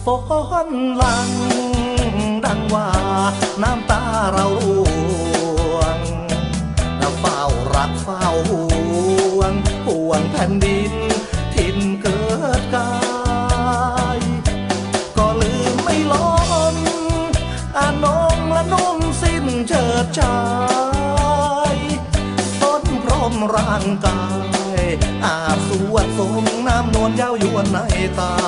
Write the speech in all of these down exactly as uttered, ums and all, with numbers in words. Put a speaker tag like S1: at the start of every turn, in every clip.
S1: นหลังดังว่าน้ำตาเราร่วงแล้วเฝ้ารักเฝ้าห่วงห่วงแผ่นดินถิ่นเกิดกายก็ลืมไม่ล้นอานงและนุ่มสิ้นเฉิดฉายต้นพรมร่างกายอาบสวดทรงน้ำนวลเย้ายวนในตา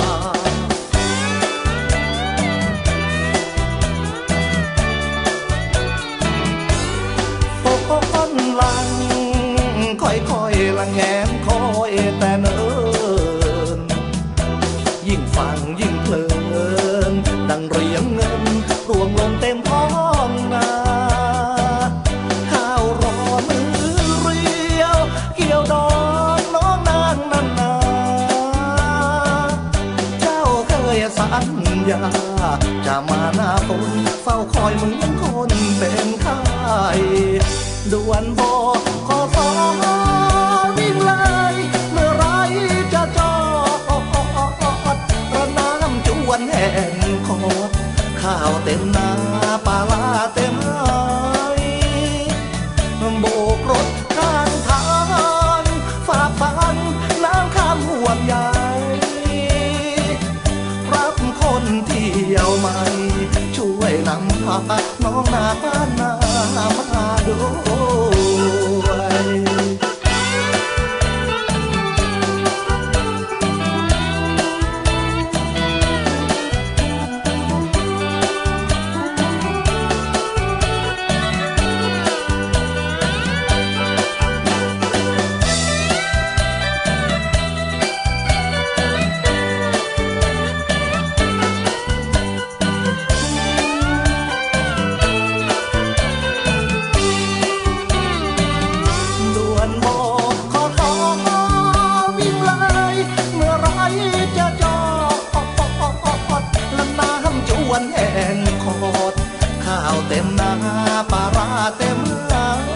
S1: ต้นหลังค่อยๆละแงนคอยแต่เนิ่นยิ่งฟังยิ่งเพลินดังเรียงเงินรวงลงเต็มท้องนาข้าวรอมือเรียวเกี่ยวดอนน้องนางนันนาเจ้าเคยสัญญาจะมาหน้าฝนเฝ้าคอยเหมือนคนเป็นไข้ด่วนบอกขอสอวิ่งเลยเมื่อไรจะจอดระน้ำจวนแห่งคอข้าวเต็มนาปลาลาเต็มไร่โบกรถข้างทางฝ่าฟันน้ำข้ามห่วงใหญ่รับคนเที่ยวใหม่ช่วยนำพาน้องนาบ้านนามาด้วยเต็มนาปลาร้าเต็มไหล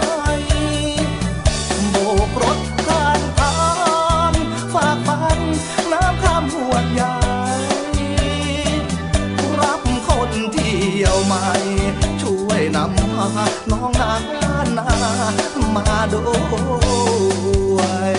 S1: โบกรถข้างทางฝากฟันน้ำข้ามหัวใหญ่รับคนเที่ยวใหม่ช่วยนำพาน้องนานามาด้วย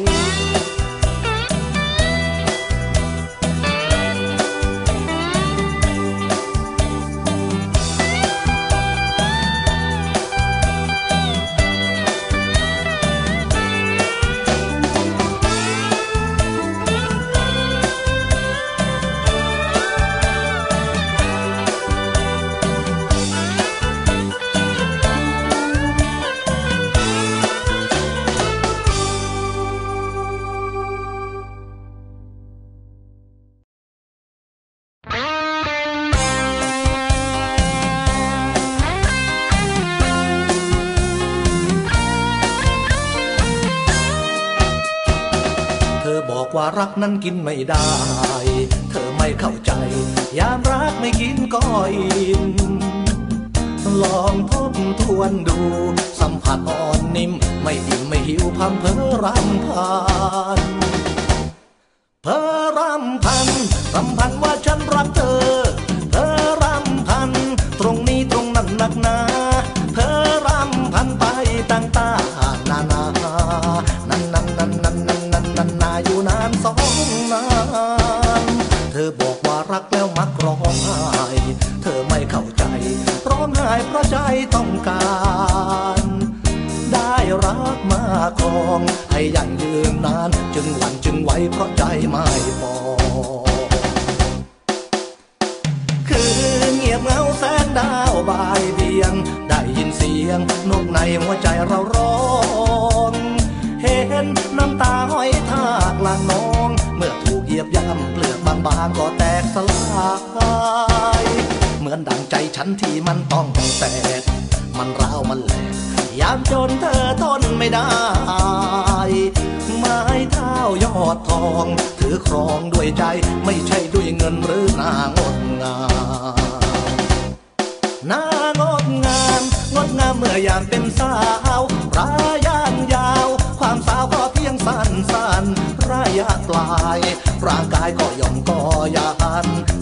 S1: ว่ารักนั้นกินไม่ได้เธอไม่เข้าใจยามรักไม่กินก็อิ่มลองทบทวนดูสัมผัสอ่อนนิ่มไม่อิ่มไม่หิวพำเพ้อรำพันเพ้อรำพันรำพันว่าฉันรักเธอเพ้อรำพันตรงนี้ตรงนั้นหนักหนาเพ้อรำพันไปต่างๆนานานั่นนั่นนั่นนั่นนั่นนั่นนั่นนาอยู่นานสองนานเธอบอกว่ารักแล้วมักร้องไห้เธอไม่เข้าใจร้องไห้เพราะใจต้องการได้รักมาครองให้ยั่งยืนนานจึงหวั่นจึงไหวเพราะใจไม่พอคืนเงียบเงาแสงดาวบ่ายเบียงได้ยินเสียงนกในหัวใจเราร้องเห็นน้ำตาห้อยทากลางน้องเมื่อถูกเหยียบย่ำเปลือกบางๆก็แตกสลายเหมือนดังใจฉันที่มันต้องแตกมันร้าวมันแหลกยามจนเธอทนไม่ได้ไม้เท้ายอดทองถือครองด้วยใจไม่ใช่ด้วยเงินหรือนางดงามนางดงามงดงามเมื่อยามเป็นสาวรายานยาวความสาวก็เพียงสั้นสั้นระยะปลายร่างกายก็ย่อมก่อยาน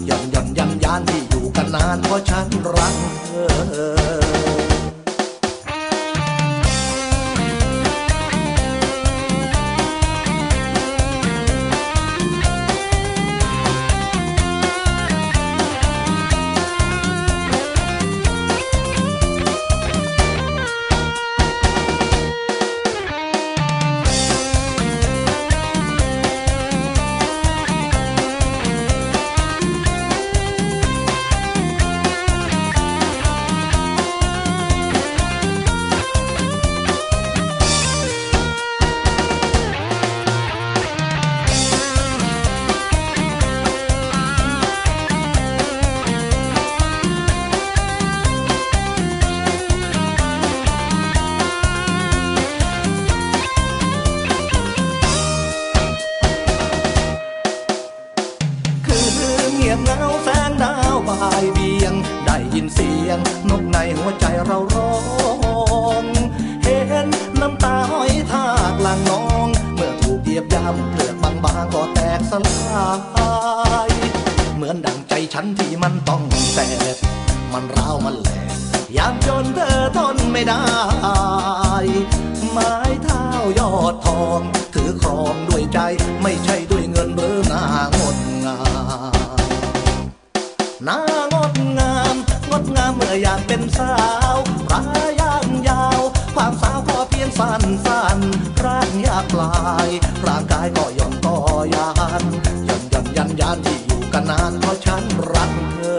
S1: เงาแสงดาวบ่ายเบียงได้ยินเสียงนกในหัวใจเราร้องเห็นน้ำตาห้อยทากหลังน้องเมื่อถูกเหยียบย่ำเปลือกบางๆก็แตกสลายเหมือนดังใจฉันที่มันต้องแตกมันร้าวมันแหลกยามจนเธอทนไม่ได้ไม้เท้ายอดทองถือครองด้วยใจไม่ใช่ด้วยเงินหรือหน้างดงามหน้างดงามงดงามเมื่อยามเป็นสาวรายางยาวความสาวก็เพียงสั้นสั้นร่างยากลายร่างกายก็ย่อนก็ยานยันยันยันยันที่อยู่กันนานเพราะฉันรักเธอ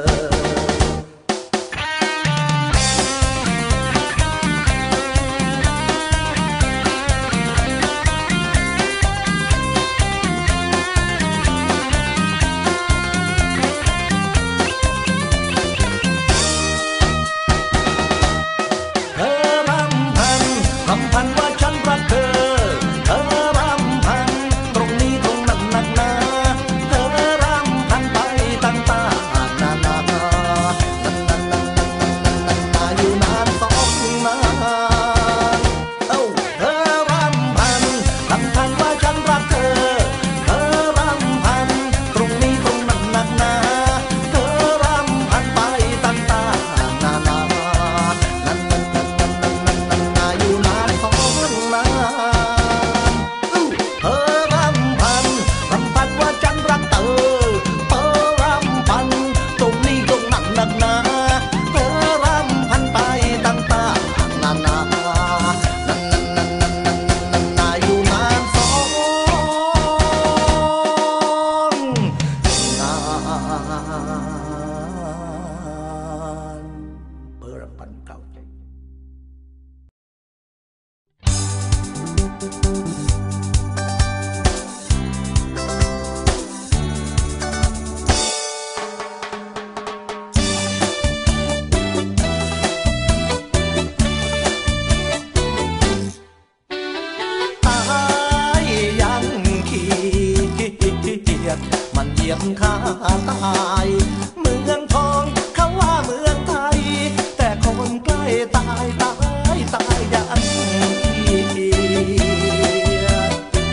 S1: มันเหยียบข้าตายเมืองทองเขาว่าเมืองไทยแต่คนใกล้ตายตายตายอย่างเกียจ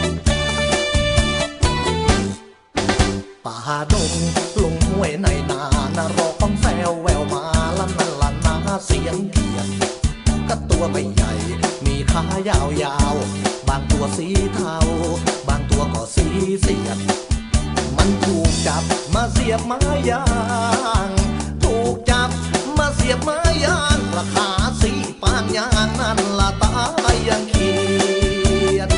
S1: ป่าดงลงห้วยในนานาร้องแซวแววมาละนันละนาเสียงเกียจก็ตัวไม่ใหญ่มีขายาวๆบางตัวสีเทาบางตัวก็สีเสียดมันถูกจับมาเสียบไม้ยางถูกจับมาเสียบไม้ยางราคาสีปานยางนั่นละตายยังเขียด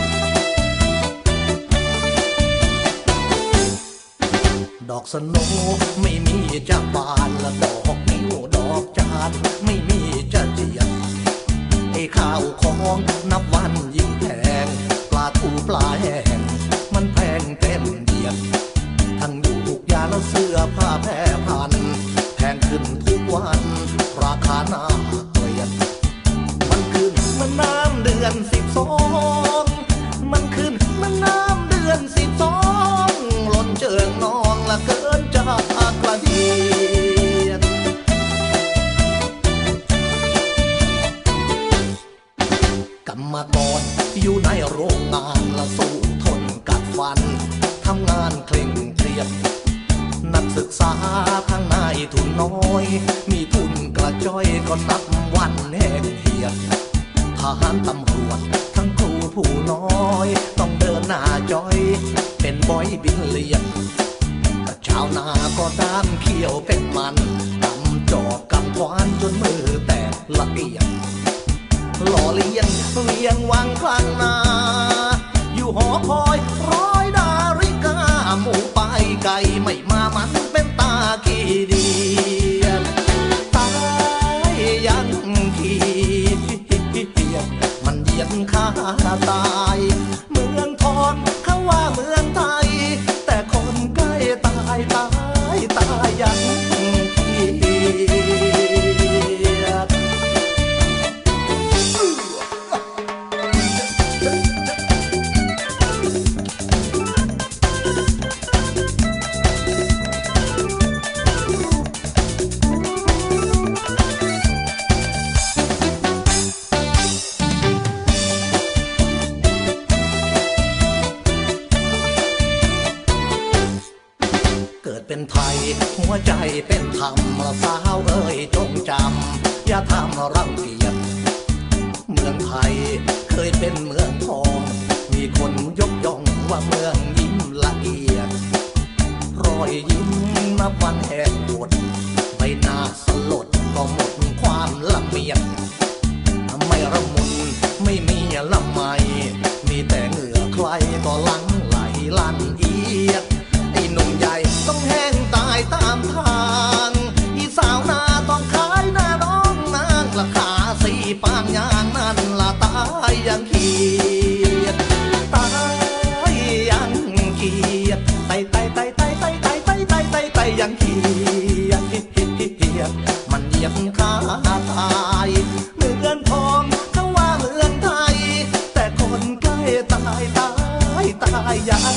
S1: ดอกสโนไม่มีจะบานละดอกนิ้วดอกจานไม่มีจะเจียนไอ้ข้าวของนับวันยิ่งแพงปลาทูปลาแห้งมันแพงเต็มเดียดทั้งอยู่ทุกยาแล้วเสื้อผ้าแพร่พันแพงขึ้นทุกวันราคาหน้าเกลียดมันขึ้นมันน้ำเดือนสิบสองมันขึ้นมันน้ำเดือนสิบสองล้นเจิงนองละเกินจะกระเดียดกรรมกรอยู่ในโรงงานละสู้ทนกัดฟันทำงานเคร่งเครียดนักศึกษาข้างในทุนน้อยมีทุนกระจจ้อยก็นับวันแห้งเหียดทหารตำรวจทั้งครูผู้น้อยต้องเดินหน้าจ้อยเป็นบอยบินเลียนชาวนาก็ด้ามเขี้ยวเป็นมันกำจอบกำควานจนมือแตกละเอียดหล่อเลี้ยงเวียงวังคลังนาอยู่หอคอยร้อยดาริกาหมูไปไก่ไม่มามันเป็นตาขี้เดียดตายยังขี้เดียดมันเยียดข้าตายเมืองทอนเขาว่าเมืองไทยแต่คนใกล้ตายตายตายยังขี้เดียดเป็นไทยหัวใจเป็นธรรมสาวเอ้ยจงจำอย่าทำรังเกียจเมืองไทยเคยเป็นเมืองทองมีคนยกย่องว่าเมืองยิ้มละเอียดรอยยิ้มนับวันแห้งหมดใบหน้าสลดก็หมดความละเมียดไม่ระมุนไม่มีละไมมีแต่เหงื่อใครก็หลังไหลลั่นเอียดไอ้หนุ่มใหญ่ต้องแห้งตายตามทางอีสาวนาต้องขายหน้าน้องนางราคาสี่ปางยางนั่นละตายยังเขียดตายยังเขียดไตไตไตไตไตไตไตไตไตไตยังเขียดมันเหยียบขาตายเมืองทองเขาว่าเมืองไทยแต่คนใกล้ตายตายตายยัง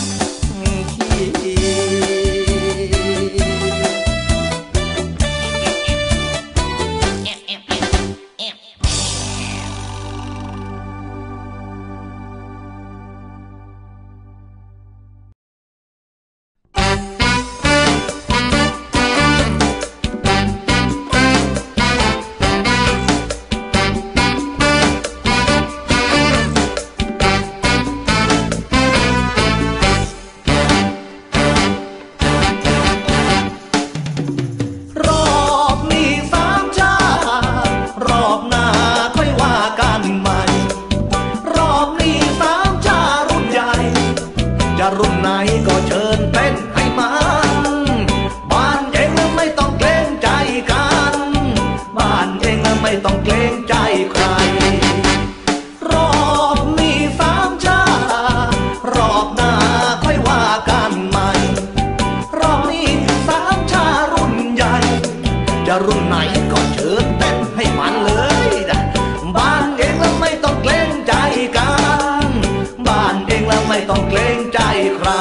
S1: รุ่นไหนก็เชิญเต้นให้มันบ้านเองไม่ต้องเกรงใจกันบ้านเองไม่ต้องเกรงใจใครรอบนี้สามชารอบหน้าค่อยว่ากันใหม่รอบนี้สามชารุ่นใหญ่จะรุ่นไหนก็เชิญเต้นให้มันเลยบ้านเองไม่ต้องเกรงใจกันบ้านเองไม่ต้องเกรงใจใคร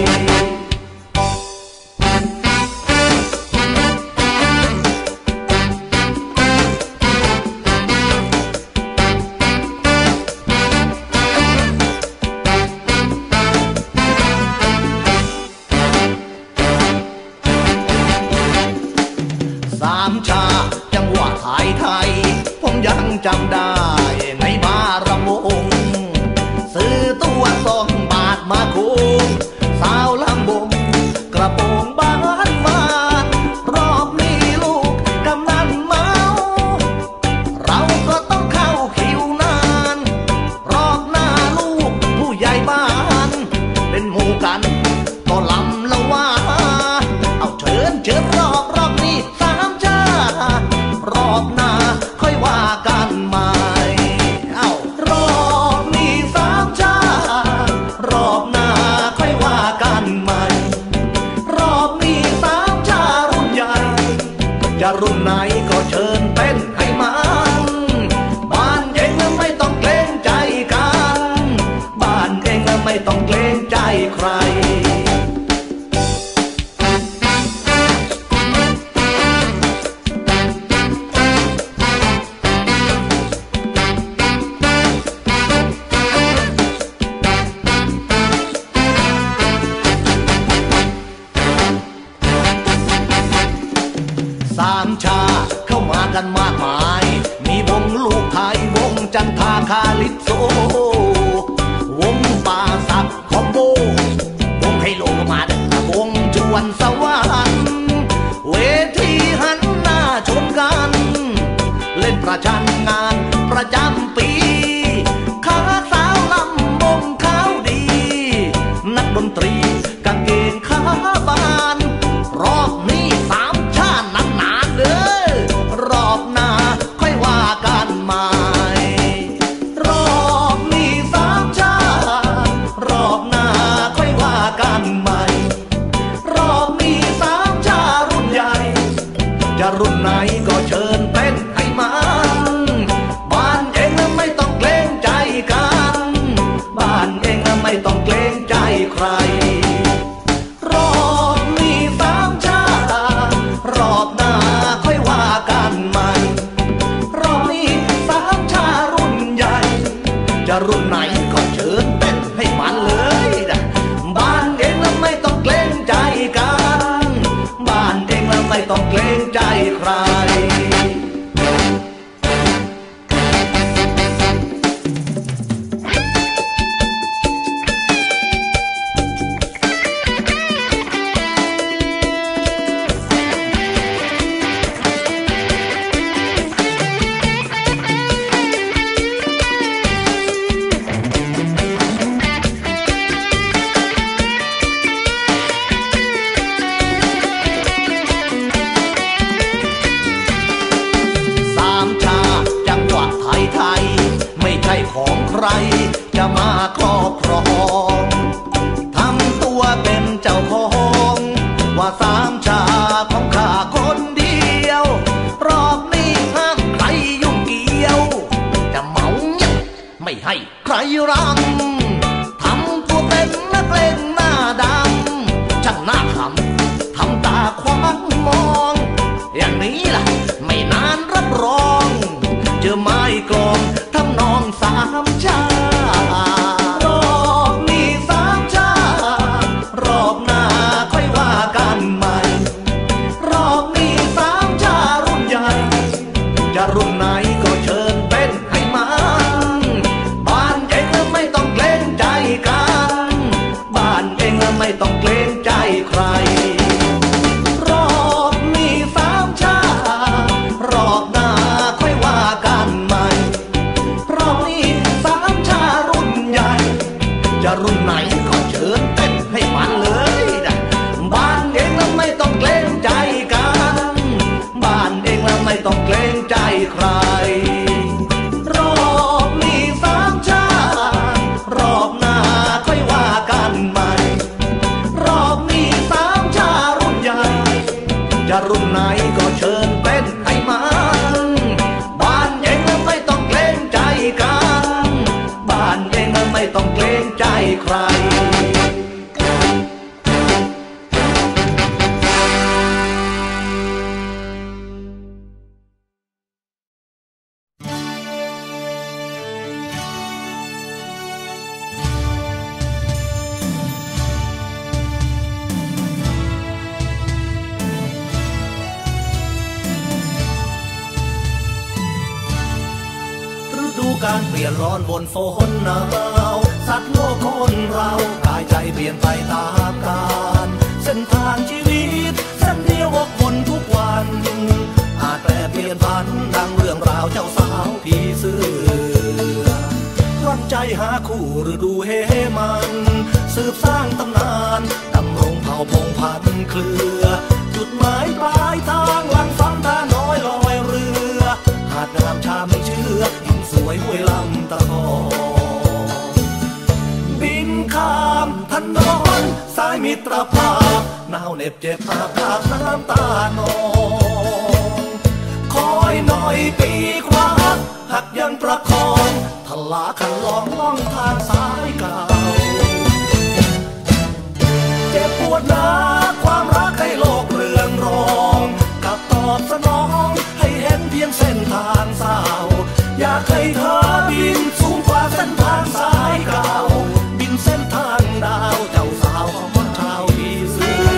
S1: สามชาจังหวะไทยไทยผมยังจำได้ในบารวงซื้อตัวสองบาทมาคูสาวลำบงกระโปรงบานมารอบนี้ลูกกำนันเมาเราก็ต้องเข้าคิวนานรอบหน้าลูกผู้ใหญ่บ้านเป็นหมู่กันก็ลำละว่าเอาเชิญเชิญรอบรอบนี้สามชารอบหน้าค่อยว่ากันใหม่ลิโซวงป่าสักคอมโบวงไฮโลก็มาเด้อวงจวนสวรรค์เวทีหันหน้าชนกันเล่นประชันงานประจำปีขาสาวลำวงขาวดีนักดนตรีกางเกงขาบานรอบนี้สามชาตินานๆเด้อรอบหน้าค่อยว่ากันใหม่รอบนี้สามชาติรอบหน้าค่อยว่ากันใหม่รอบนี้สามชาติรุ่นใหญ่จะรุ่นไหนก็เชิญเต้นให้มันบ้านเองไม่ต้องเกรงใจกันบ้านเองไม่ต้องเกรงใจใครรอบนี้สามชาติรอบหน้าค่อยว่ากันใหม่รอบนี้สามชารุ่นใหญ่จะรุ่นไหนก็เชิญเต้นให้มันเลยนะบ้านเองไม่ต้องเกรงใจกันบ้านเองไม่ต้องเกรงใจใครของใครจะมาครอบครองทำตัวเป็นเจ้าของว่าสามชาของข้าคนเดียวรอบนี้ห้ามใครยุ่งเกี่ยวจะเมาเงียบไม่ให้ใครรังทำตัวเป็นนักเลงหน้าดำช่างหน้าขำทำตาขวางมองอย่างนี้ล่ะไม่นานรับรองเจอไม้กลองทำนองสามชารอบนี้สามชารอบหน้าค่อยว่ากันใหม่รอบนี้สามชารุ่นใหญ่จะรุ่นไหนก็เชิญเต้นให้มันบ้านเองไม่ต้องเกรงใจกันบ้านเองไม่ต้องเกรงใจใครรอบนี้สามชารอบหน้าค่อยว่ากันใหม่รอบนี้สามชารุ่นใหญ่จะรุ่นไหนก็เชิญเต้นให้มันเลยนะบ้านเองไม่ต้องเกรงใจกันบ้านเองไม่ต้องเกรงใจใครรอบนี้สามชารอบหน้าค่อยว่ากันใหม่รอบนี้สามชารุ่นใหญ่จะรุ่นไหนก็เชิญเต้นให้มันบ้านเองไม่ต้องเกรงใจกันบ้านเองไม่ต้องเกรงใจใครการเปลี่ยนร้อนบนฝนหนาวสัตว์โลกคนเรากายใจเปลี่ยนไปตามกาลเส้นทางชีวิตเส้นเดียววกวนทุกวันอาจแปรเปลี่ยนพันดังเรื่องราวเจ้าสาวผีเสื้อรันใจหาคู่ฤดูเฮมันสืบสร้างตำนานดำรงเผ่าพงพันธุ์เครือจุดหมายปลายทางหลังฝันตาน้อยลอยเรือหาดงามชาไม่เชื่อสวยห้วยลำตะคองบินข้ามถนนสายมิตรภาพหนาวเหน็บเจ็บอาภาพน้ำตานองคอยหน่อยปีขวาหักยังประคองทลาคันลองล่องทางสายเก่าเจ็บปวดนะความรักให้โลกเรืองรองกับตอบสนองให้เห็นเพียงเส้นทางสาวอยากให้เธอบินสูงกว่าเส้นทางสายเก่าบินเส้นทางดาวเจ้าสาวของชาวผีเสื้อ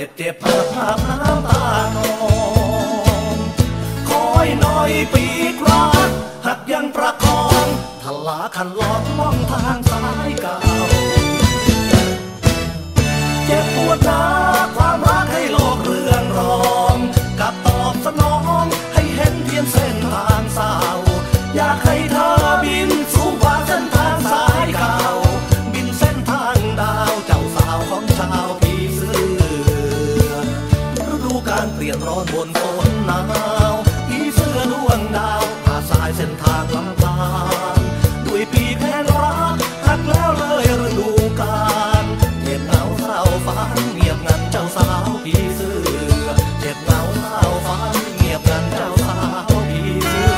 S1: ดเจ็บภาพภาพน้ำตานองคอยหน่อยปีกรักหักยังประคองทลาคันลองมองทางสายเก่าเจ็บปวดนาความรักให้โลกเรื่องรองกับตอบสนองให้เห็นเพียงเส้นทางเศร้าอยากให้เธอบินสูงกว่าเส้นทางสายเก่าบินเส้นทางดาวเจ้าสาวของชาวผีเสื้อฤดูการเปลี่ยนร้อนบนฝนหนาวผีเสื้อดวงดาวผ่าสายเส้นทางลำบากด้วยปีแผ่นรักหักแล้วเลยฤดูกาลเจ็บเหงาเศร้าฝันเงียบงันเจ้าสาวผีเสื้อเจ็บเหงาเศร้าฝันเงียบงันเจ้าสาวผีเสื้อ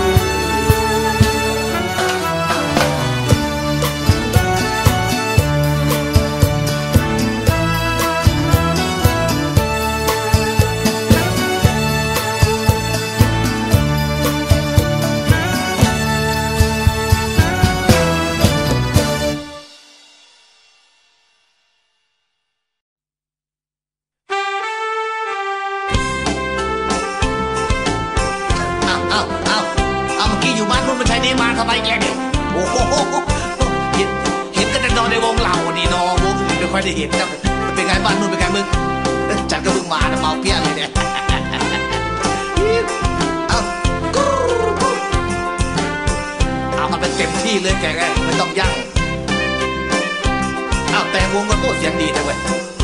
S2: มาทำไมแกเนี่ยโอ้โหเห็นเห็นกันแต่นอนในวงเหล่านี่นอนวงไม่ค่อยได้เห็นนะมันเป็นไงบ้านนู่นเป็นไงมึงจัดก็มึงมาเมาเปี้ยเลยเนี่ยเอาเอามันเป็นเต็มที่เลยแกแกไม่ต้องยั่งเอาแต่วงก็โต้เสียงดีจังเลย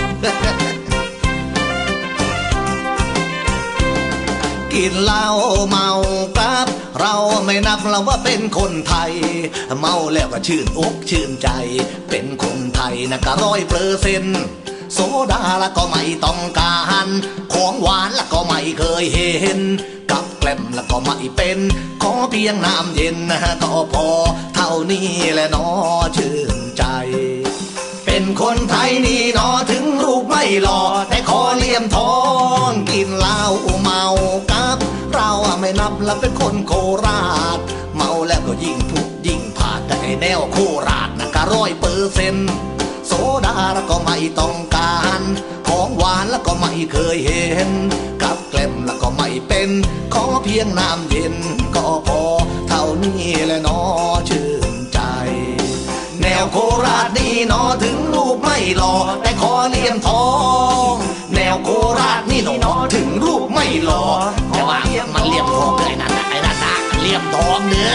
S2: กินเหล้าเมาครับเราไม่นับเราว่าเป็นคนไทยเมาแล้วก็ชื่นอกชื่นใจเป็นคนไทยนะก็ร้อยเปอร์เซ็นต์โซดาละก็ไม่ต้องการของหวานละก็ไม่เคยเห็นกับแกล้มละก็ไม่เป็นขอเพียงน้ำเย็นนะก็พอเท่านี้แหละน้อชื่นใจเป็นคนไทยนี่นอถึงรูปไม่หล่อแต่ขอเลี่ยมทองกินเหล้าเมากับเราไม่นับแล้วเป็นคนโคราชเมาแล้วก็ยิ่งทุกยิ่งผาดแต่ไอแนวโคราชนะก็ร้อยเปอร์เซ็นต์โซดาแล้วก็ไม่ต้องการของหวานแล้วก็ไม่เคยเห็นกับแกล้มแล้วก็ไม่เป็นขอเพียงน้ำเย็นก็พอเท่านี้แหละน้อชื่นใจแนวโคราชนี่นอถึงรูปไม่หล่อแต่ขอเลี่ยมทองแนวโคราชนี่นอถึงรูปไม่หล่อแต่ว่ามันเลี่ยมทองเลยนะไอ้นั่นนะเลี่ยมทองเนื้อ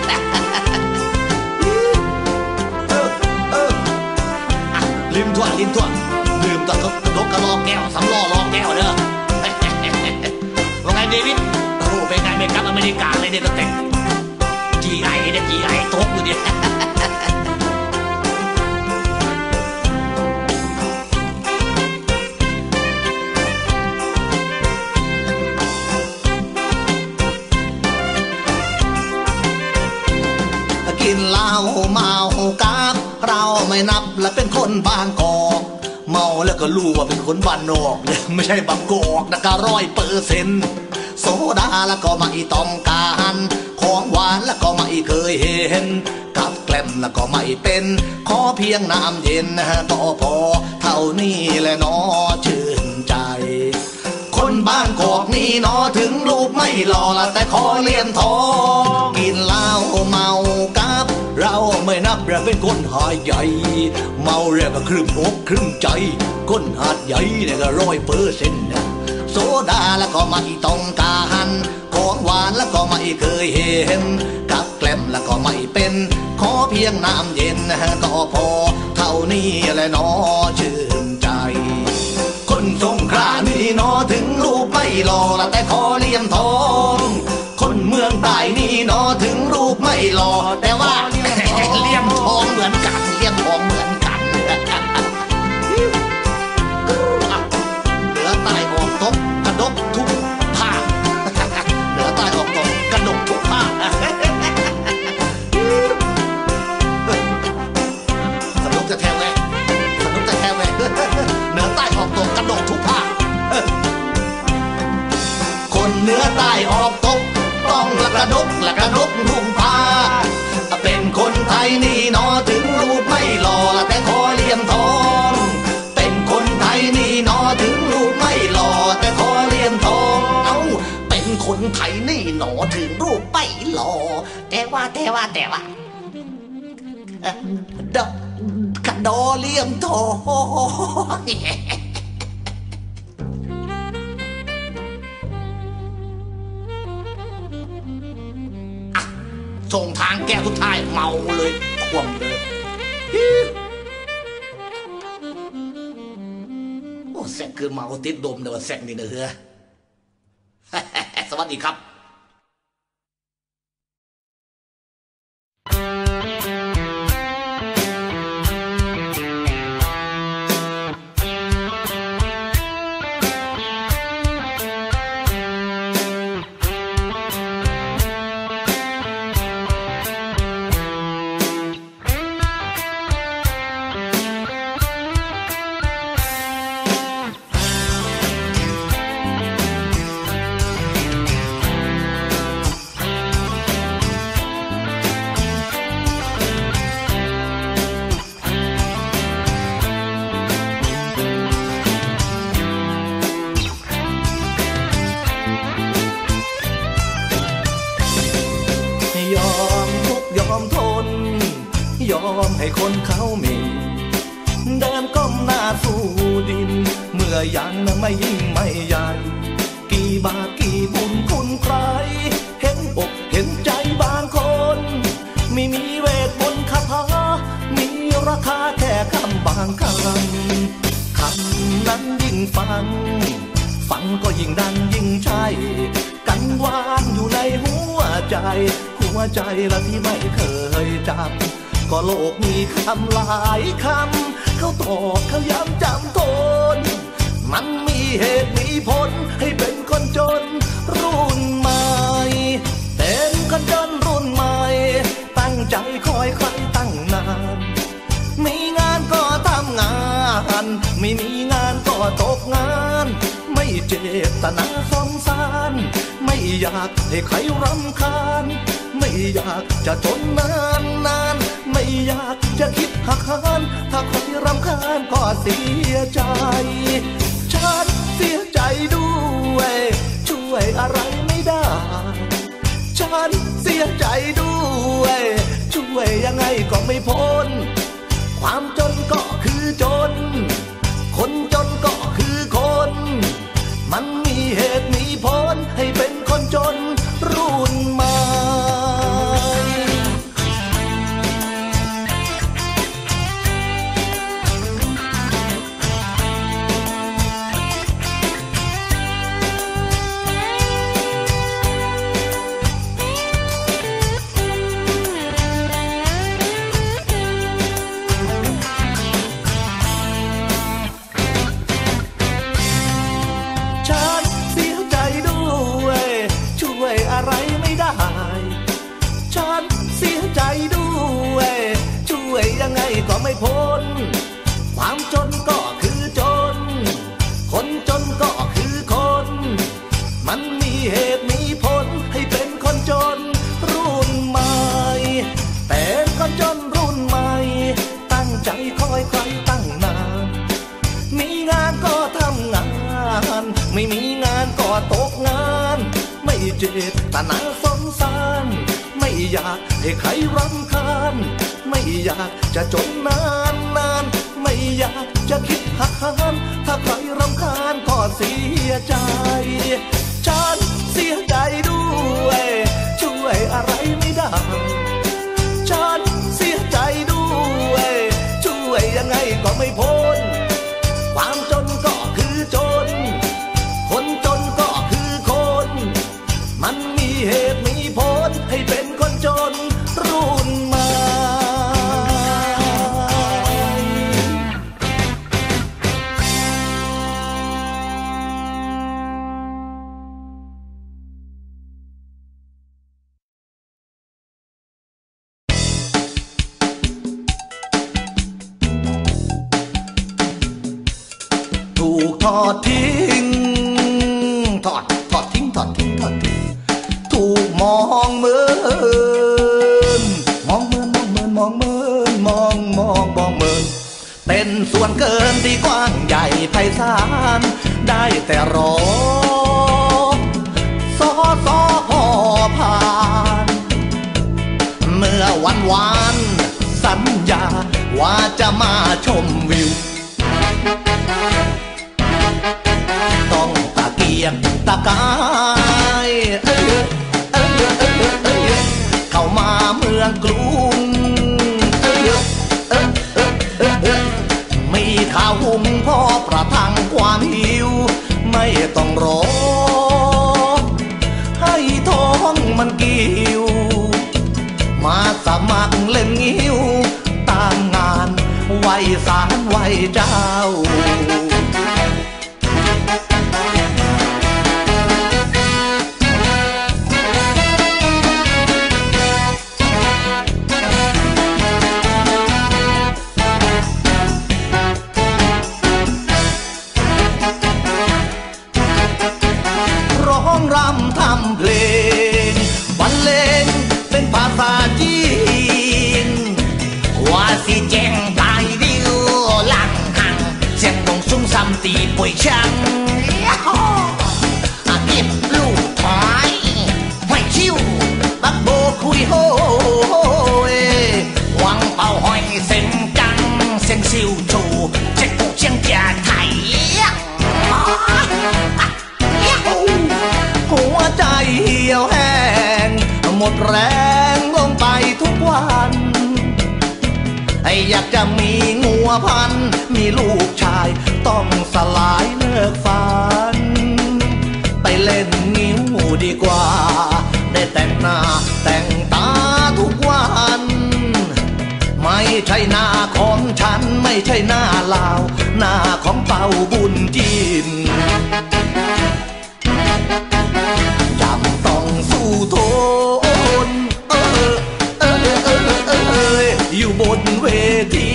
S2: ลืมทวนลืมทวนลืมตะกกระดกกระลอกแก้วสำล้อลอกแก้วเด้อว่าไงเดวิดโอ้เป็นไงเมกับอเมริกาเลยเนี่ยตั้งแต่จีไอเนี่ยจีไอทบอยู่เนี่ยกินเหล้าเมากับเราไม่นับและเป็นคนบางกอกเมาแล้วก็รู้ว่าเป็นคนบ้านนอกไม่ใช่บางกอกนะก็ร้อยเปอร์เซ็นต์โซดาแล้วก็ไม่ต้องการของหวานแล้วก็ไม่เคยเห็นกับแกล้มแล้วก็ไม่เป็นขอเพียงน้ำเย็นก็พอเท่านี้แหละน้อชื่นใจคนบ้านกอกนี่นอถึงรูปไม่หล่อละแต่ขอเลี่ยมทองกินเหล้าเมากับเราไม่นับเราเป็นคนหาดใหญ่เมาแล้วก็ครึ่มอกครึ่มใจคนหาดใหญ่เนี่ยก็ร้อยเปอร์เซ็นต์นะโซดาแล้วก็ไม่ต้องการของหวานแล้วก็ไม่เคยเห็นกับแกล้มแล้วก็ไม่เป็นขอเพียงน้ำเย็นก็พอเท่านี้แหละน้อชื่นใจคนสงขลานี่นอถึงรูปไม่หล่อละแต่ขอเลี่ยมทองคนเมืองใต้นี่นอถึงรูปไม่หล่อแต่ว่าเลี่ยมทองเหมือนกันเลี่ยมทองเหมือนกันเหนือใต้ออกตกกระดกทุกภาคเหนือใต้ออกตกกระดกทุกภาคสนุกจะแทวเลยสนุกจะแทวเลยเหนือใต้ออกตกกระดกทุกภาคคนเหนือใต้ออกตกต้องละกระดกละกระดกทุกภาคเป็นคนไทยนี่นอถึงรูปไม่หล่อแต่ขอเลี่ยมทองเป็นคนไทยนี่นอถึงรูปไม่หนอถึงรูปไปหล่อแต่ว่าแต่ว่าแต่ว่าดอกกระดอเลี่ยมทองส่งทางแก้สุดท้ายเมาเลยคว่ำเลยโอ้แซกคือเมาติดดมเดี๋ยวแซกนี่เนอะเฮ้อสวัสดีครับยอมให้คนเขาหมิ่นเดินก้มหน้าสู่ดินเมื่อยังไม่ยิ่งไม่ใหญ่กี่บาทกี่บุญคุณใครเห็นอกเห็นใจบางคนไม่มีเวทมนต์คาถามีราคาแค่คำบางคำคำนั้นยิ่งฟังฟังก็ยิ่งดังยิ่งใช่กันวานอยู่ในหัวใจหัวใจละที่ไม่เคยจำก็โลกมีคำหลายคำเขาตอกเขาย้ำจำทนมันมีเหตุมีผลให้เป็นคนจนรุ่นใหม่เป็นคนจนรุ่นใหม่ตั้งใจคอยใครตั้งนานมีงานก็ทำงานไม่มีงานก็ตกงานไม่เจตนาสงสารไม่อยากให้ใครรำคาญไม่อยากจะจนนานนานไม่อยากจะคิดหักหานถ้าใครรำคาญก็เสียใจฉันเสียใจด้วยช่วยอะไรไม่ได้ฉันเสียใจด้วยช่วยยังไงก็ไม่พ้นความจนก็คือจนคนจนก็คือคนมันมีเหตุมีผลให้เป็นคนจนรุ่นใหม่ฉันเสียใจด้วยช่วยยังไงก็ไม่พ้นความจนก็คือจนคนจนก็คือคนมันมีเหตุมีผลให้เป็นคนจนรุ่นใหม่เป็นคนจนรุ่นใหม่ตั้งใจคอยใครตั้งนานมีงานก็ทำงานไม่มีงานก็ตกงานไม่เจตนาสงสารไม่อยากให้ใครรำคาญไม่อยากจะจนนานนานไม่อยากจะคิดหักหานถ้าใครรำคาญก็เสียใจฉันเสียใจด้วยช่วยอะไรไม่ได้ฉันเสียใจด้วยช่วยยังไงก็ไม่พ้นความจนก็คือจนคนจนก็คือคนมันมีเหตุมีผลให้เป็นคนจนรุ่นใหม่ถูกทอดทิ้งทอดทอดทิ้งทอดทิ้งทอดทิ้งถูกมองเหมือนมองเหมือนมองเหมือนมองเหมือนมองมองมองเหมือนเป็นส่วนเกินที่กว้างใหญ่ไพศาลได้แต่รอสอสอพอเมื่อวันวานสัญญาว่าจะมาชมวิวต้องตะเกียกตะกายเออเออเออเออเข้ามาเมืองกรุงเออเออเออเออเออมีข้าวหุงพอประทังความหิวไม่ต้องรอให้ท้องมันกิ้วมาสมัครเล่นงิ้วตามงานไหวสารไหวเจ้าร้องรำทำเพลงบรรเลงเป็นภาษาจีนว่าสิแจ้งตายวิวหลังหังเสียงตรงซุ้มซ้ำตีป่วยช่างอาเก็บลูกถอยห้อยชิวบักโบคุยโฮหวังเป่าหอยเส้นจังเส้นซิวโชเจ็ดปูเชียงจ่าไทยหัวใจเหี่ยวแห้งหมดแรงลงไปทุกวันอยากจะมีงัวพันมีลูกชายต้องสลายเลิกฝันไปเล่นงิ้วดีกว่าได้แต่งหน้าแต่งตาทุกวันไม่ใช่หน้าของฉันไม่ใช่หน้าลาวหน้าของเป่าบุญจีนจำต้องสู้ทนเออเออเออเอออยู่บนเวที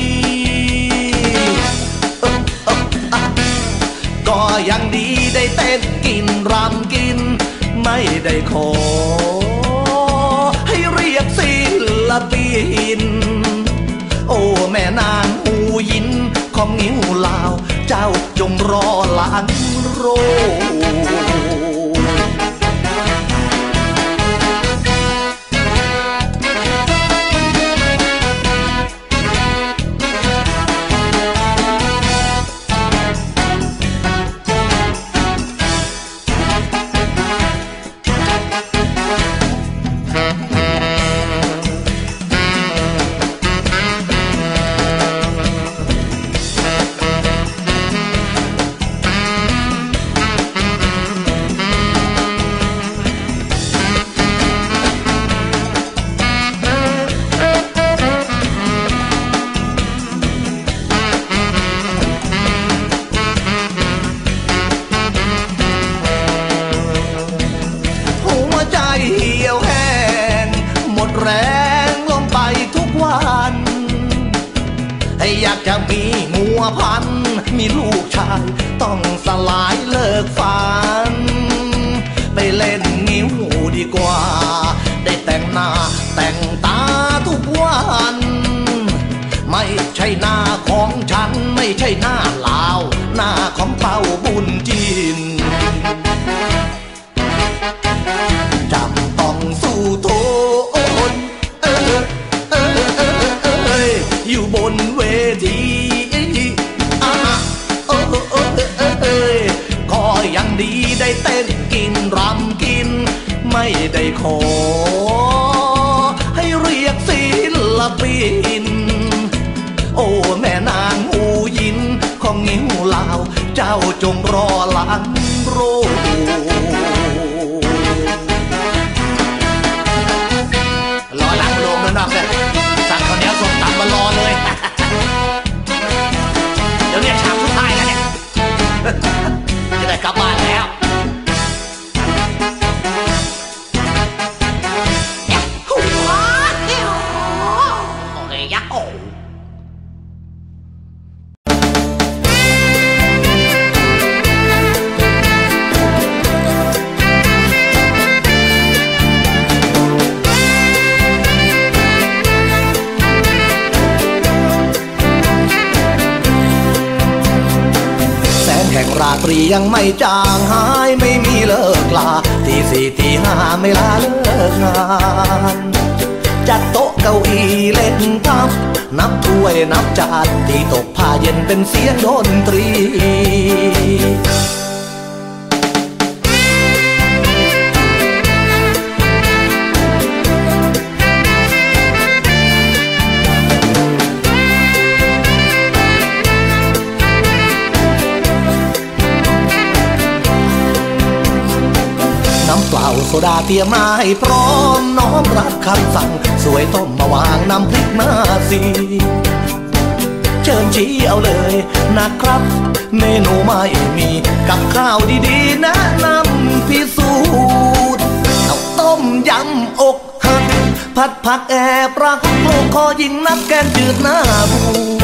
S2: ก็ยังดีได้เต้นกินรำกินไม่ได้ขอให้เรียกศิลปินโอ้แม่นางหูยินของนิ้วลาวเจ้าจงรอหลังโรอยากจะมีงัวพันมีลูกชายต้องสลายเลิกฝันไปเล่นงิ้วดีกว่าได้แต่งหน้าแต่งตาทุกวันไม่ใช่หน้าของฉันไม่ใช่หน้าลาวหน้าของเป่าบุญจีนจำต้องสู้ทนเออเออเออเอออยู่บนเวทีอ่ะเออเออเออเออก็ยังดีได้เต้นกินรำกินไม่ได้ขอให้เรียกศิลปินโอ้แม่นางหูยินของงิ้วลาวเจ้าจงรอหลังโรรอหลังโรงนั่นนะสั่งข้าวเหนียวส้มตำมารอเลยเดี๋ยวเนี่ยชามสุดท้ายแล้วเนี่ยจะได้กลับบ้านแล้วหัวเที่ยวโอเคยักษ์โอ้ราตรียังไม่จางหายไม่มีเลิกลาตีสี่ตีห้าไม่ลาเลิกงานจัดโต๊ะ
S1: เก้าอี้เล่นพับนับถ้วยนับจานที่ตกผ้าเย็นเป็นเสียงดนตรีเปล่าโซดาเตรียมมาให้พร้อมน้อมรับคำสั่งสวยต้มมาวางน้ำพริกมาสีเชิญชี้เอาเลยนะครับเมนูไม่มีกับข้าวดีๆแนะนำพิสูจน์เอาต้มยำอกหักผัดผักแอบรักโลกคอยิงนักแกงจืดหน้าบู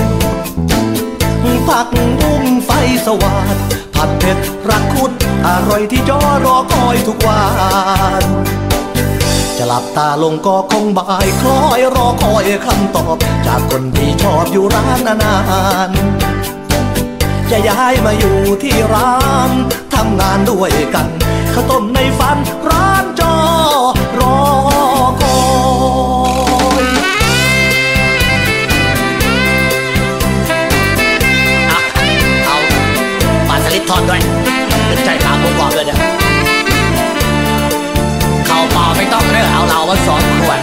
S1: ผักบุ้งไฟสว่างผัดเผ็ดรักคุดอร่อยที่จอรอคอยทุกวันจะหลับตาลงก็คงบ่ายคล้อยรอคอยคำตอบจากคนที่ชอบอยู่ร้านนานๆจะย้ายมาอยู่ที่ร้านทำงานด้วยกันข้าวต้มในฝันร้านจอรอคอยเอาปลาสลิดทอดด้วยเป็นใจตามผมก่อนเลยเนี่ยข้าวเปล่าไม่ต้องเนื้อเอาเราว่าสองขวด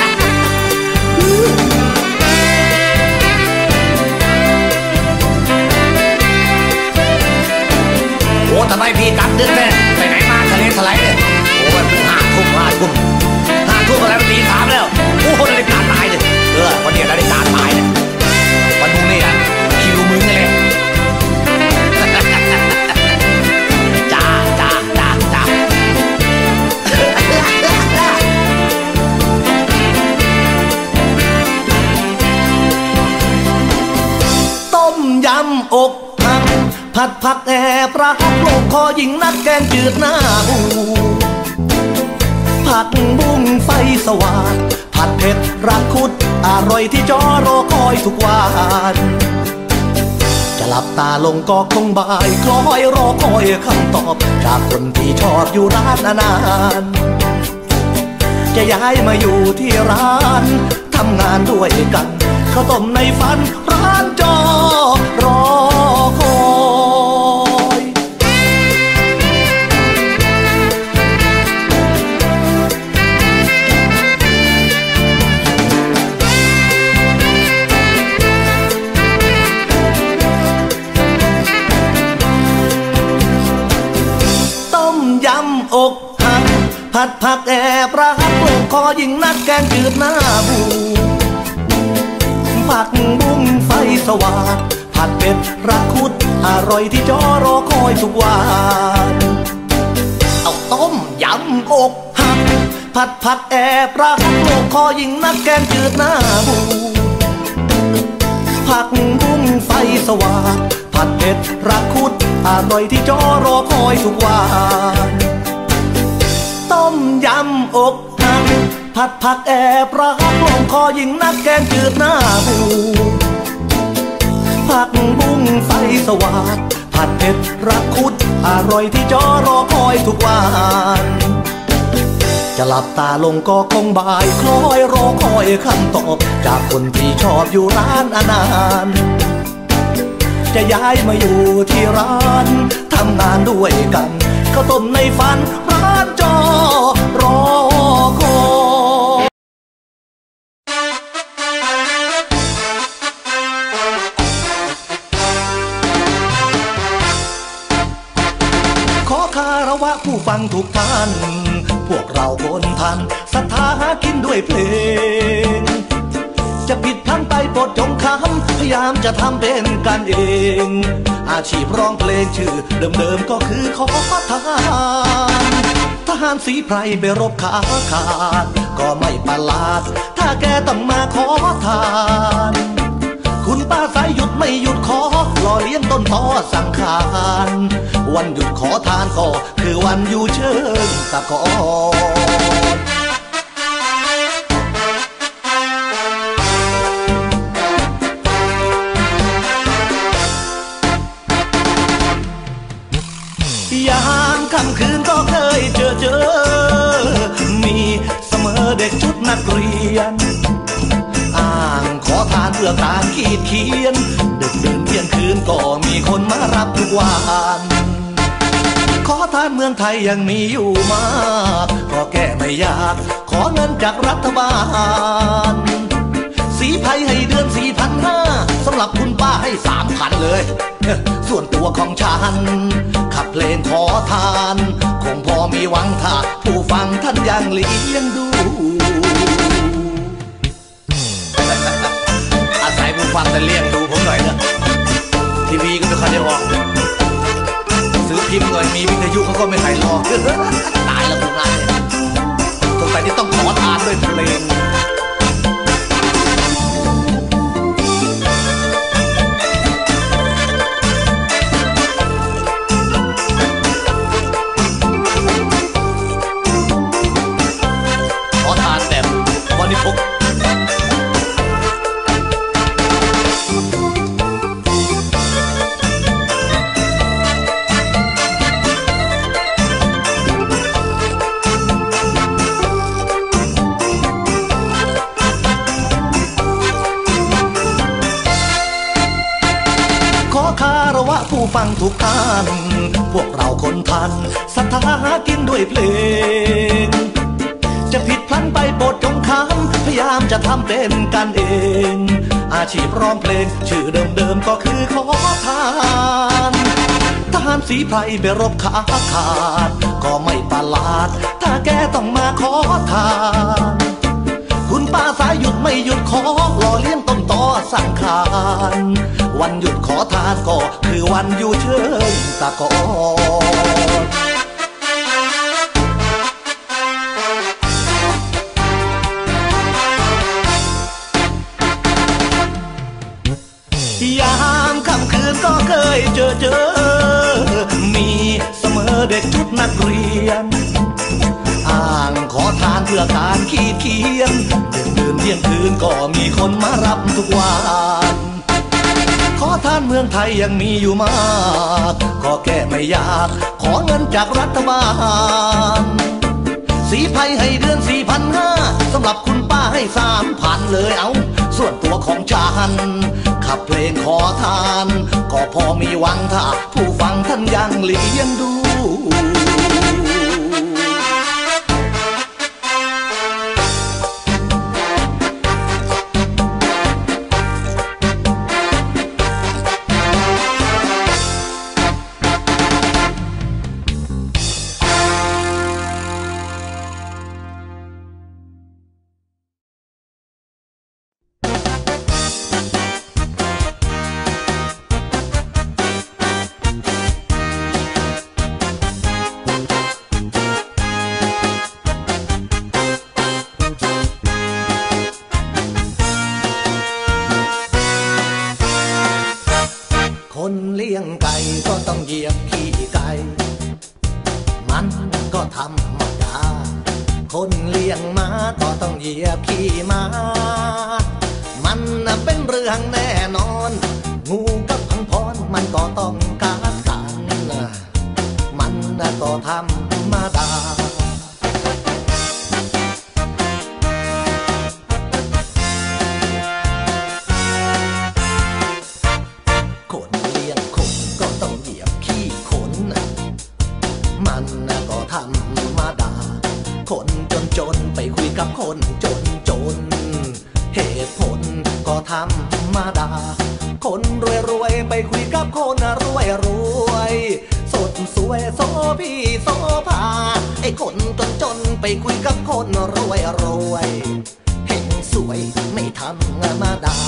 S1: โอ้ทำไมพี่กัดดึกแน่ไปไหนมาทะเลทลายเนี่ยโอ้ยเพิ่งห้าทุ่มห้าทุ่มห้าทุ่มอะไรมันตีสามแล้วโอ้โหนาฬิกาตายเลยเออวันนี้นาฬิกาตายเนี่ยวันพรุ่งนี้อ่ะคิวมึงเลยจ้าจ้าจ้าจ้าต้มยำอกหักผัดผักแอบรักโลกคอยิงนักแกงจืดหน้าบูผักบุ้งไฟสว่างผัดเผ็ดรักคุดอร่อยที่จอรอคอยทุกวันจะหลับตาลงก็คงบ่ายคล้อยรอคอยคำตอบจากคนที่ชอบอยู่ร้านนานๆจะย้ายมาอยู่ที่ร้านทำงานด้วยกันข้าวต้มในฝันร้านจอรอคอยต้มยำอกหักผัดผักแอบรักโลกคอยิงนักแกงจืดหน้าบูผักบุ้งไฟสว่างผัดเผ็ดรักคุดอร่อยที่จอรอคอยทุกวันเอาต้มยำอกหักผัดผักแอบรักโลกคอยิงนักแกงจืดหน้าบูผักบุ้งไฟสว่างผัดเผ็ดรักคุดอร่อยที่จอรอคอยทุกวันต้มยำอกหักผัดผักแอบรักลงคอยิงนักแกงจืดหน้าบูผักบุ้งไฟสว่างผัดเผ็ดรักคุดอร่อยที่จอรอคอยทุกวันจะหลับตาลงก็คงบ่ายคล้อยรอคอยคำตอบจากคนที่ชอบอยู่ร้านนานจะย้ายมาอยู่ที่ร้านทำงานด้วยกันข้าวต้มในฝันร้านจอรอคอยขอคารวะผู้ฟังทุกท่านพวกเราคนทันศรัทธาหากินด้วยเพลงจะผิดพลั้งไปโปรดจงคำพยายามจะทำเป็นกันเองอาชีพร้องเพลงชื่อเดิมๆก็คือขอทานทหารสีไพรไปรบขาขาดก็ไม่ประหลาดถ้าแกต้องมาขอทานคุณป้าสายหยุดไม่หยุดขอหล่อเลี้ยงต้นตอสังขารวันหยุดขอทานก็คือวันอยู่เชิญตะกอนยามค่ำคืนก็เคยเจอเจอมีเสมอเด็กชุดนักเรียนทานเพื่อการขีดเขียนดึกดื่นเที่ยงคืนก็มีคนมารับทุกวันขอทานเมืองไทยยังมีอยู่มากก็แก้ไม่ยากขอเงินจากรัฐบาลสีไพให้เดือนสี่พันห้าสำหรับคุณป้าให้สามพันเลยส่วนตัวของฉันขับเพลงขอทานคงพอมีหวังถ้าผู้ฟังท่านยังเลี้ยงดูอาศัยผู้ฟังจะเลี้ยงดูผมหน่อยนะทีวีก็ไม่ค่อยได้ออกซื้อพิมพ์เลยมีวิทยุเขาก็ไม่ใครรอตายแล้วพวกนั้นเนี่ยสงสัยที่ต้องขอทานด้วยเพลงผู้ฟังทุกท่านพวกเราคนทันศรัทธาหากินด้วยเพลงจะผิดพลั้งไปโปรดจงคำพยายามจะทำเป็นกันเองอาชีพร้องเพลงชื่อเดิมๆก็คือขอทานทหารสีไพรไปรบขาขาดก็ไม่ประหลาดถ้าแกต้องมาขอทานคุณป้าสายหยุดไม่หยุดขอหล่อเลี้ยงต้นตอสังขารวันหยุดขอทานก็คือวันอยู่เชิญตะกอนยามค่ำคืนก็เคยเจอเจอมีเสมอเด็กชุดนักเรียนอ่างขอทานเพื่อการขีดเขียนเดินเดินเที่ยงคืนก็มีคนมารับทุกวันขอทานเมืองไทยยังมีอยู่มากก็แก้ไม่ยากขอเงินจากรัฐบาลสีไพให้เดือนสี่พันห้าสำหรับคุณป้าให้สามพันเลยเอาส่วนตัวของฉันขับเพลงขอทานก็พอมีหวังถ้าผู้ฟังท่านยังเลี้ยงดูคนเลี้ยงไก่ก็ต้องเหยียบขี้ไก่มันก็ธรรมดาคนเลี้ยงม้าก็ต้องเหยียบขี้ม้ามันเป็นเรื่องแน่นอนงูกับพังพรมันก็ต้องกัดกันมันก็ธรรมดาคนจนจนไปคุยกับคนจนจนเหตุผลก็ธรรมดาคนรวยรวยไปคุยกับคนรวยรวยสดสวยโซพี่โซภาไอ้คนจนจนไปคุยกับคนรวยรวยเห็นสวยไม่ธรรมดา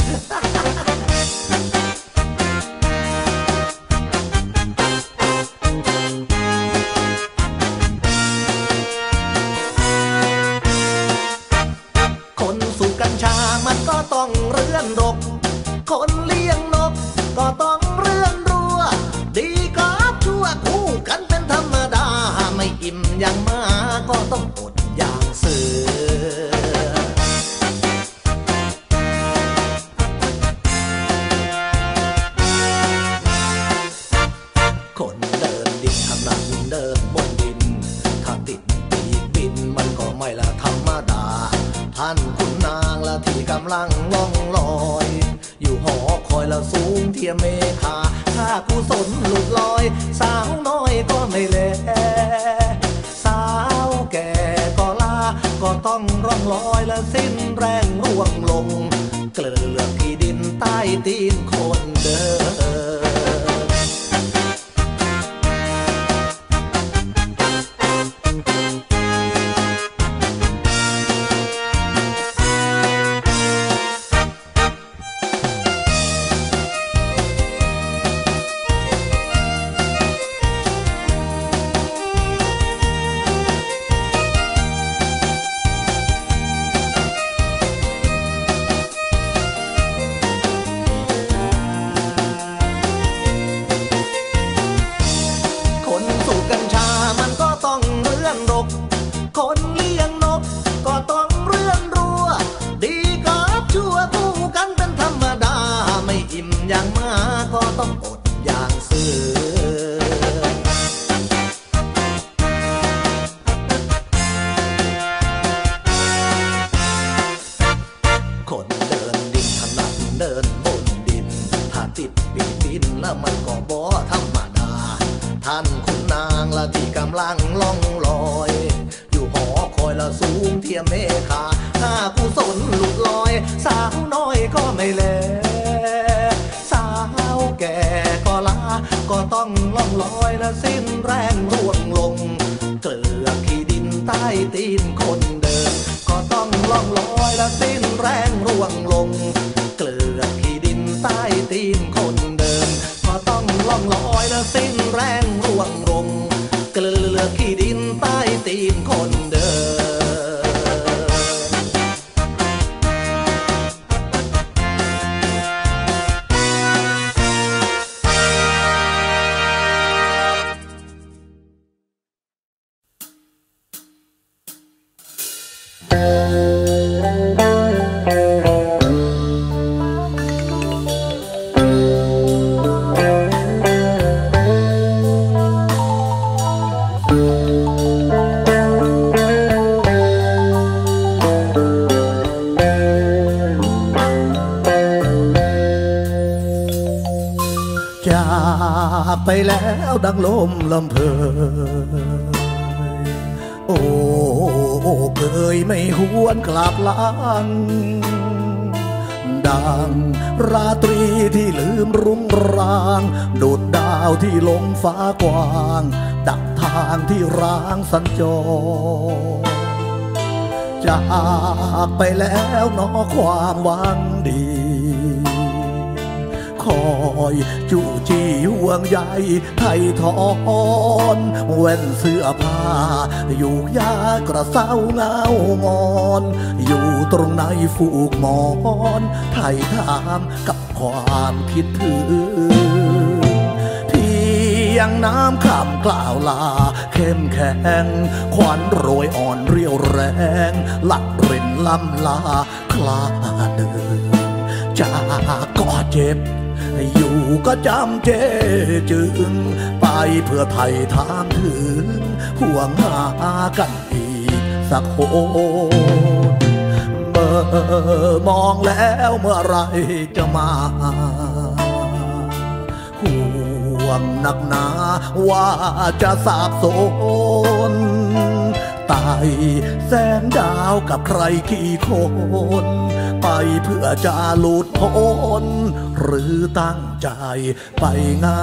S1: มันก็ต้องเรื่อนรกคนเลี้ยงนกก็ต้องเรื่อนรัวดีกับชั่วคู่กันเป็นธรรมดาไม่อิ่มอย่างมาก็ต้องอดอย่างเสือคนเดินดินถนัดเดินบนดินถ้าติดปีกบินมันก็ไม่ละธรรมดาท่านคุณนางละที่กำลังล่องลอเทียมเมฆาถ้ากุศลหลุดลอยสาวน้อยก็ไม่แลสาวแก่ก็ลาก็ต้องร่องลอยและสิ้นแรงร่วงลงเกลือที่ดินใต้ตีนคนเดินไปแล้วดังลมลำเพยโอ้เคยไม่หวนกลับหลังดังราตรีที่ลืมรุ่งรางดูดดาวที่ลงฟ้ากว้างดักทางที่ร้างสัญจรจากไปแล้วนอความหวังดีคอยจู่จี้ห่วงใยไถ่ถอนเว้นเสื้อผ้าอยู่ยากระเซ้าเงางอนอยู่ตรงในฟูกหมอนไถ่ถามกับความคิดถึงที่ยังน้ำข้ามกล่าวลาเข้มแข็งขวัญโรยอ่อนเรียวแรงหลัดรินลำลาคลาเดินจากก็เจ็บอยู่ก็จำเจจึงไปเพื่อไถ่ถามถึงห่วงหากันอีกสักคนเมื่อมองแล้วเมื่อไรจะมาห่วงหนักหนาว่าจะสาบสนตายแสงดาวกับใครกี่คนไปเพื่อจะหลุดพ้นหรือตั้งใจไปเงา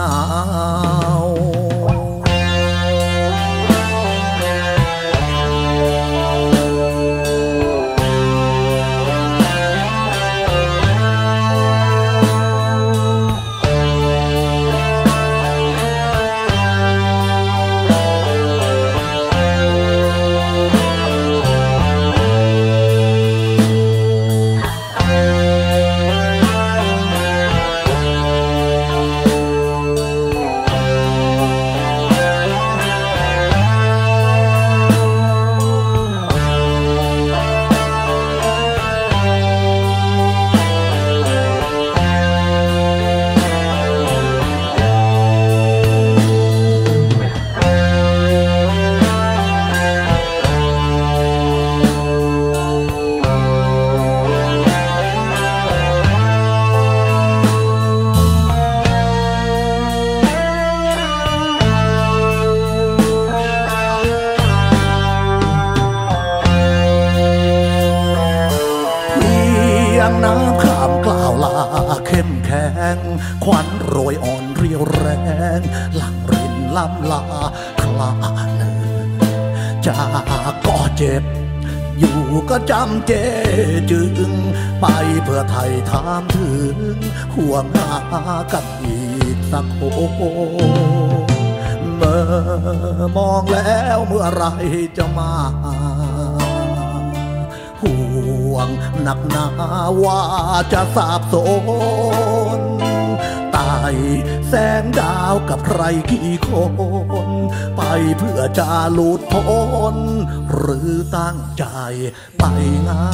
S1: แรงหลังรินล้ำลาคลาเนินจากก็เจ็บอยู่ก็จำเจจึงไปเพื่อไทยถามถึงห่วงหากันอีกสักโคเมื่อมองแล้วเมื่อไรจะมาห่วงหนักหนาว่าจะสาบสนตายแสงดาวกับใครกี่คนไปเพื่อจะหลุดพ้นหรือตั้งใจไปเงา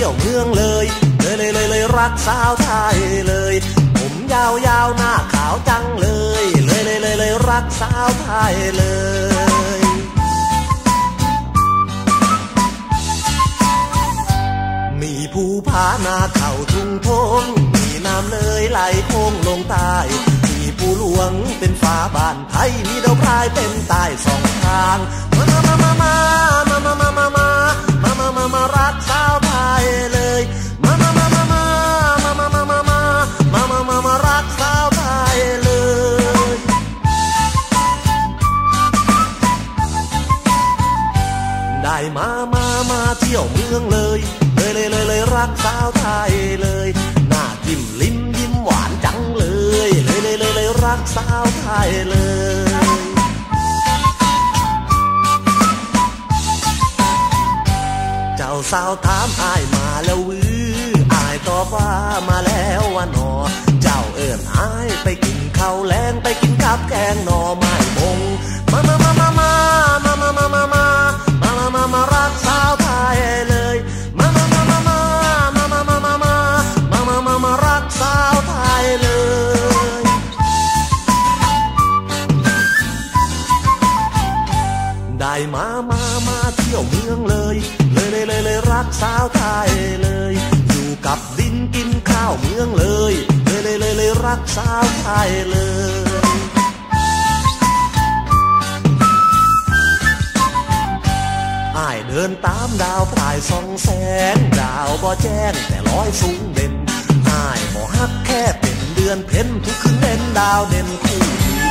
S1: ยวเมืองเลยเลยเลยเลยเลยรักสาวไทยเลยผมยาวยาวหน้าขาวจังเลยเลยเลยเลยเลยรักสาวไทยเลยมีภูผาหน้าเขาทุ่งทงมีน้ำเลยไหลโค้งลงใต้มีภูหลวงเป็นฟ้าบ้านไทยมีดาวพรายเป็นใต้สองทางมามามามามามามามามามามามามารักสาวไทยเลยมามามามามามามามามามามามามามารักสาวไทยเลยได้มามามาเที่ยวเมืองเลยเลยเลยเลยเลยรักสาวไทยเลยหน้าจิ้มลิ้มยิ้มหวานจังเลยเลยเลยเลยเลยรักสาวไทยเลยเจ้าสาวถามอายมาแล้ววืออายตอบว่ามาแล้ววะหนอเจ้าเอิ้นอายไปกินข้าวแลงไปกินกับแกงหน่อไม้บงมามามามามามามามามามามามามามารักสาวไทยเลยมามามามามามามามามามามามามามารักสาวไทยเลยได้มามามาเที่ยวเมืองเลยเลยเลยเลยเลยรักสาวไทยเลยอยู่กับดินกินข้าวเมืองเลยเลยเลยเลยเลยรักสาวไทยเลยอ้ายเดินตามดาวพรายส่องแสงดาวบ่แจ้งแต่ลอยสูงเด่นอ้ายบ่ฮักแค่เป็นเดือนเพ็ญทุกคืนเล่นดาวเด่นคู่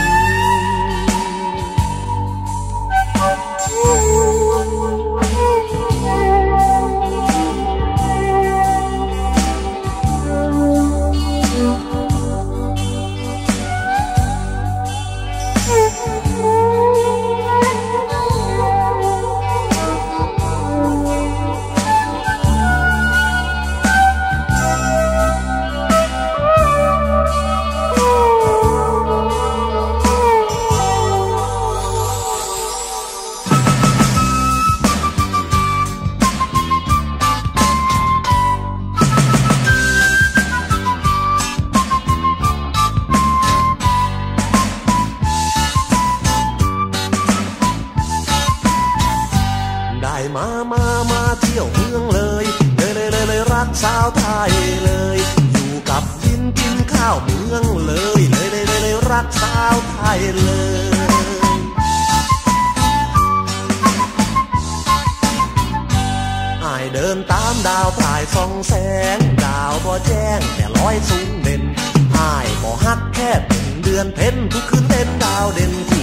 S1: มามามาเที่ยวเมืองเลยเลยเลยเลยเลยรักสาวไทยเลยอยู่กับดินกินข้าวเมืองเลยเลยเลยเลยเลยรักสาวไทยเลยอ้ายเดินตามดาวพรายส่องแสงดาวบ่แจ้งแต่ลอยสูงเด่นอ้ายบ่ฮักแค่เป็นเดือนเพ็ญทุกคืนเล่นดาวเด่น